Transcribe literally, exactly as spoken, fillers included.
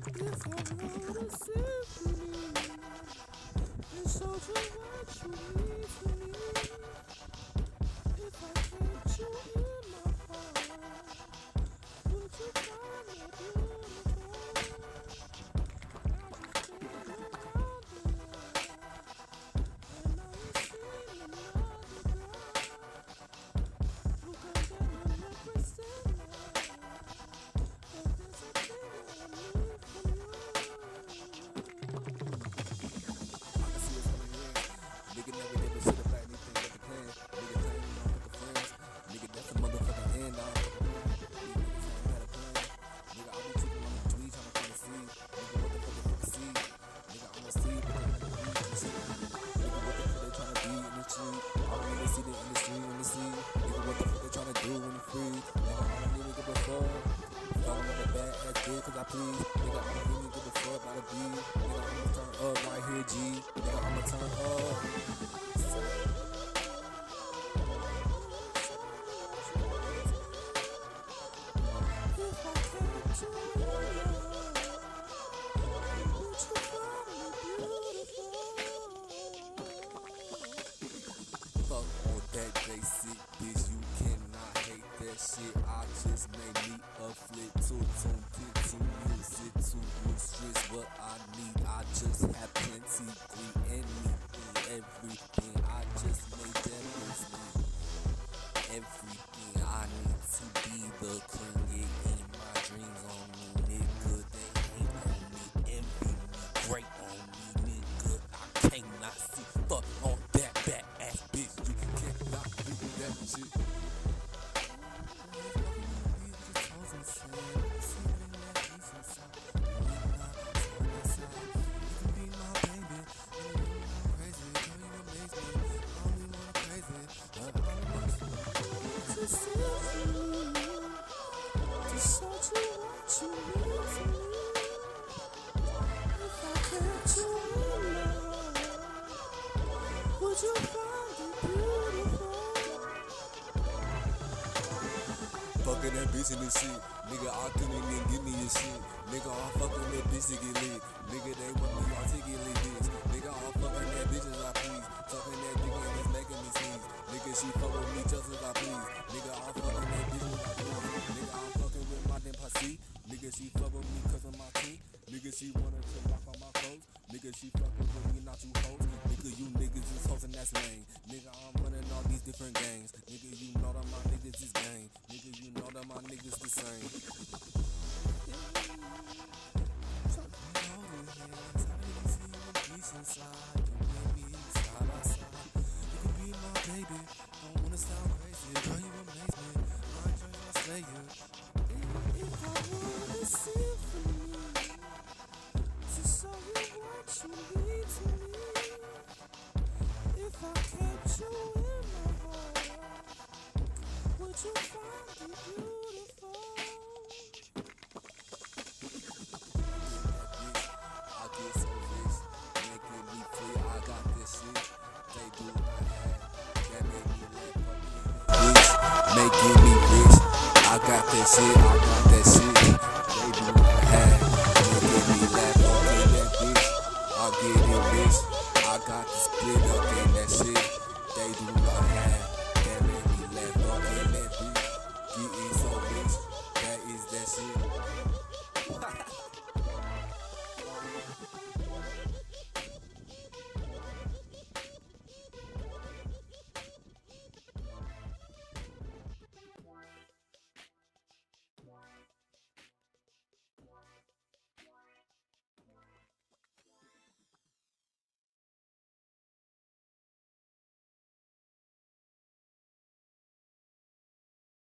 If I wrote a symphony and showed you what you mean to me, if I kept you in my heart, would you find me beautiful? I just been around the world, and now you see another girl who can better represent me. But there's a thing I need from you. Nigga never give a shit about anything but the plan. Nigga claim you don't fuck with friends. Nigga, that's the motherfucking end. I don't fuck with plan. These niggas ain't got a plan. Nigga, I be tweaking on the tweet, tryna find a seed. Nigga, what the fuck they fucking see? Nigga, I'm a seed, but they fucking beat in the street. Nigga, what the fuck they tryna be in the street? I don't even see the industry in the sea. Nigga, what the fuck they tryna do when they free? Nigga, I don't even give a fuck. If I want a bad ass bitch, cause I please. Nigga, I don't even give a fuck about a beat. Nigga, I'ma turn up right here, G. Nigga, I'ma turn up. If I kept you in my heart, would you find me beautiful? Fuck on that basic bitch, you cannot hate that shit. I just made me a flip to tune get to music to boosters what I need. I just have plenty green and me everything. I just made that business. Everything I need to be the queen. Yeah, in my dreams on me, nigga. They ain't on me, envy me, great on me, nigga. I cannot see. Fuck on that bad ass bitch, you cannot do that shit. To symphony, to show you what you mean to me. If I kept you in my heart, would you find it beautiful? Fucking that bitch in this shit. Nigga, I couldn't even give me your shit. Nigga, I'm fucking that bitch to get lit. Nigga, they want me articulate this. Nigga, I'm fucking that bitch as I please. Sucking that dick and it's making me sneeze. Nigga, she fuck with me just as I please. Nigga, I'm fucking that bitch as I please. Nigga, I'm fucking with my damn posse. Nigga, she fuck with me cause of my team. Nigga, she wanted to rock on my clothes. Nigga, she fucking with me, not you hoes. Nigga, you niggas is hoes and that's lame. Nigga, I'm running all these different gangs. Nigga, you know that my niggas is gang. Nigga, you know that my niggas the same. Inside, you make me side by side. You can be my baby. Don't wanna sound crazy, girl. You amaze me. My dreams I'll slay you. If I wrote a symphony to show you what you mean to me, if I kept you in my heart, would you find it beautiful? I get so rich, making me free. I got this shit. They do what I have. That make me laugh. Bitch, making me rich. I got that shit. I got that shit.